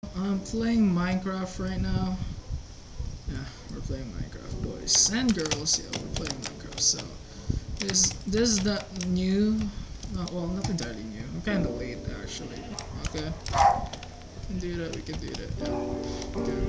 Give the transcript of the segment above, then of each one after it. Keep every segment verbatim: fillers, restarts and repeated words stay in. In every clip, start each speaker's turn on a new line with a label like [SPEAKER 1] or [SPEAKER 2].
[SPEAKER 1] I'm playing Minecraft right now. Yeah, we're playing Minecraft, boys and girls. Yeah, we're playing Minecraft. So this this is the new. Uh, well, not entirely new. I'm kind of late actually. Okay, we can do that. We can do that. Yeah. Okay.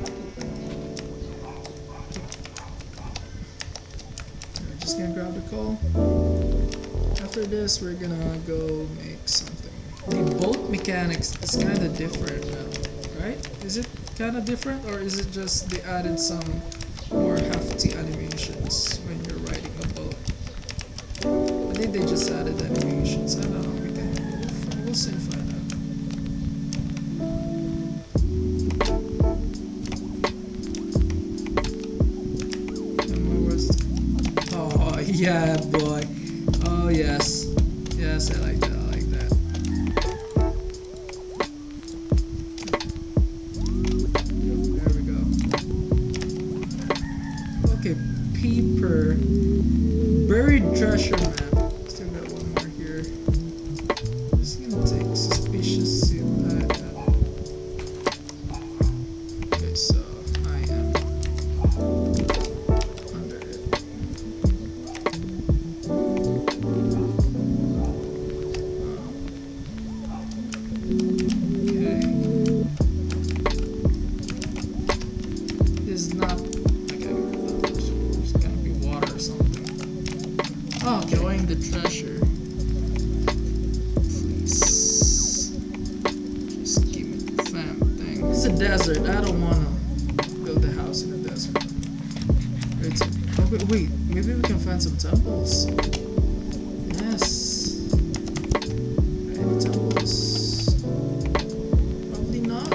[SPEAKER 1] I'm just gonna grab the coal. After this, we're gonna go make something. The boat mechanics is kind of different now, right? Is it kind of different, or is it just they added some more hefty animations when you're riding a boat? I think they just added animations. I don't know. We can we'll, we'll soon find out. And what was? Oh yeah, boy. Oh yes, yes, I like that. I like that. There we go. Okay, peeper, buried treasure map. Still got one more here. Just gonna take suspicious suit. Okay, so I am under it. Is not okay. There's gonna be water or something. Oh, enjoying the treasure. Please, just give me the fam thing. It's a desert. I don't wanna build a house in a desert. Wait, oh, wait, wait. Maybe we can find some temples. Yes. Any temples? Probably not.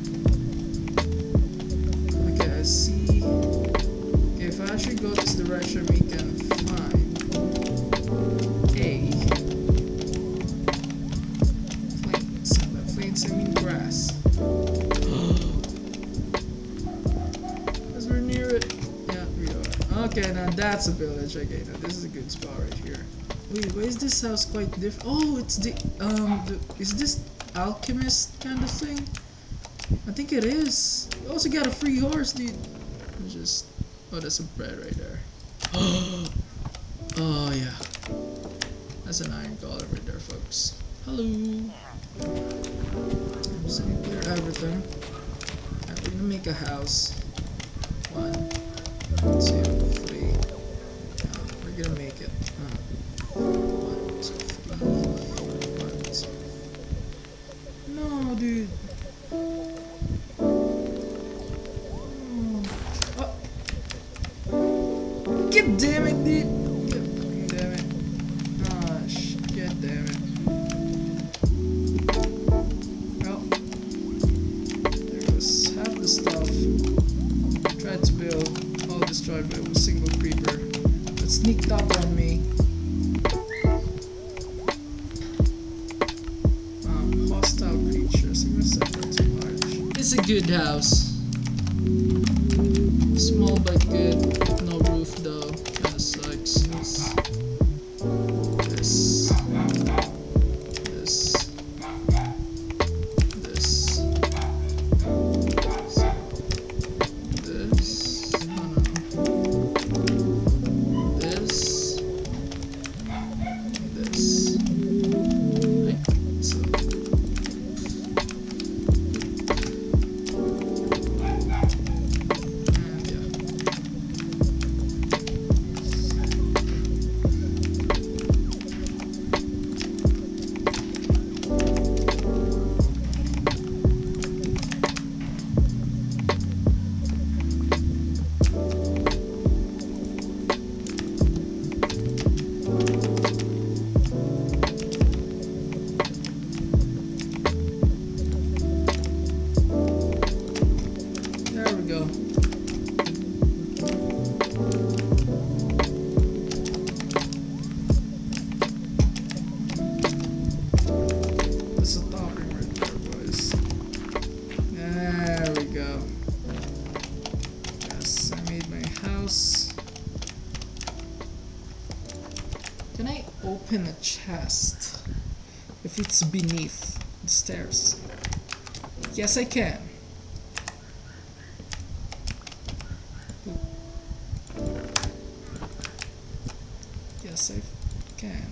[SPEAKER 1] I see. Okay, if I actually go this direction, we can find a plains. And by plains, I mean grass. Because we're near it. Yeah, we are. Okay, now that's a village. Okay, now this is a good spot right here. Wait, why is this house quite different? Oh, it's the um. The, is this alchemist kind of thing? I think it is. You also got a free horse, dude. Just oh, that's some bread right there. Oh yeah, that's an iron collar right there, folks. Hello. I'm just gonna clear everything. Alright, we're gonna make a house. One, two, three. Yeah, we're gonna make it. Uh, one, two, three. One, two. No, dude. God damn it, dude! God damn it. Oh, sh God damn it. Well, there goes half the stuff. Tried to build, all destroyed by a single creeper that sneaked up on me. Um, hostile creatures. I'm gonna set that too large. It's a good house. Small but good. No roof though. Kinda sucks. This. This. This. This. This. No, no, no. This. This. Right? So. Can I open a chest if it's beneath the stairs? Yes, I can. as I can.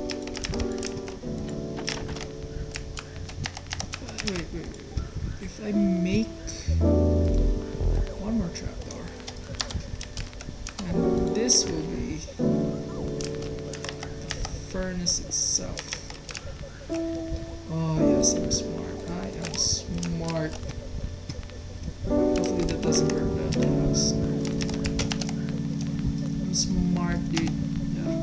[SPEAKER 1] Wait, wait, wait. If I make one more trapdoor, and this will be the furnace itself. Oh yes, I'm smart. I am smart. Hopefully that doesn't burn down the house. I'm smart, dude. Yeah.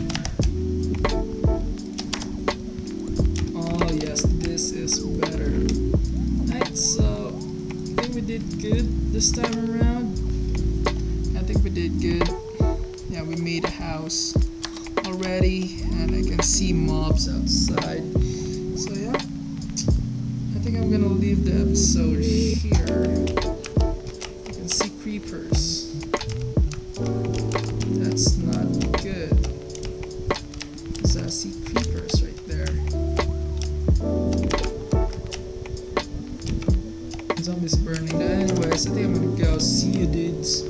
[SPEAKER 1] Oh yes, this is better. Right, so I think we did good this time around. I think we did good. Yeah, we made a house already, and I can see mobs outside. So yeah, I think I'm gonna leave the episode here. You can see creepers. That's not good. Because I see creepers right there. Zombies burning. Anyways, I think I'm gonna go. See you, dudes.